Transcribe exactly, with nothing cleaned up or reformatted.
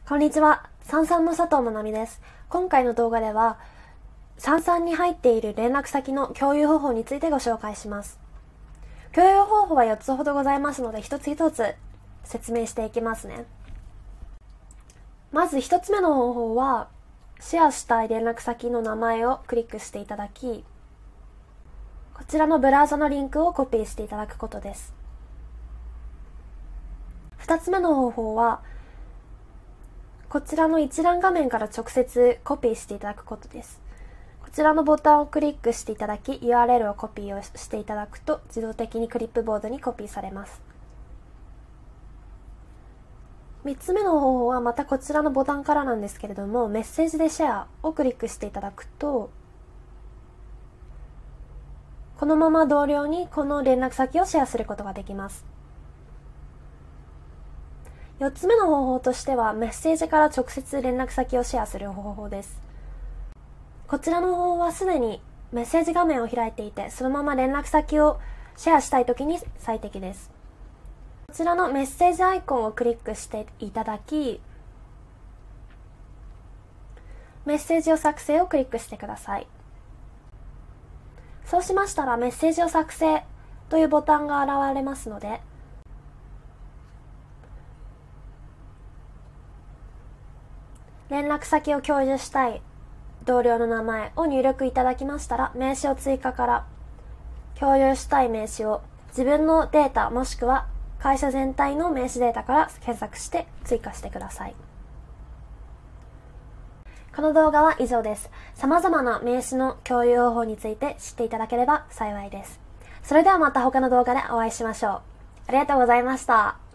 こんにちは。さんさんの佐藤まなみです。今回の動画では、さんさんに入っている連絡先の共有方法についてご紹介します。共有方法はよっつほどございますので、一つ一つ説明していきますね。まず一つ目の方法は、シェアしたい連絡先の名前をクリックしていただき、こちらのブラウザのリンクをコピーしていただくことです。二つ目の方法は、こちらの一覧画面から直接コピーしていただくことです。こちらのボタンをクリックしていただき、ユーアールエル をコピーをしていただくと、自動的にクリップボードにコピーされます。三つ目の方法はまたこちらのボタンからなんですけれども、メッセージでシェアをクリックしていただくと、このまま同僚にこの連絡先をシェアすることができます。四つ目の方法としては、メッセージから直接連絡先をシェアする方法です。こちらの方法はすでにメッセージ画面を開いていて、そのまま連絡先をシェアしたいときに最適です。こちらのメッセージアイコンをクリックしていただき、メッセージを作成をクリックしてください。そうしましたら、メッセージを作成というボタンが現れますので、連絡先を共有したい同僚の名前を入力いただきましたら、名刺を追加から共有したい名刺を自分のデータもしくは会社全体の名刺データから検索して追加してください。この動画は以上です。様々な名刺の共有方法について知っていただければ幸いです。それではまた他の動画でお会いしましょう。ありがとうございました。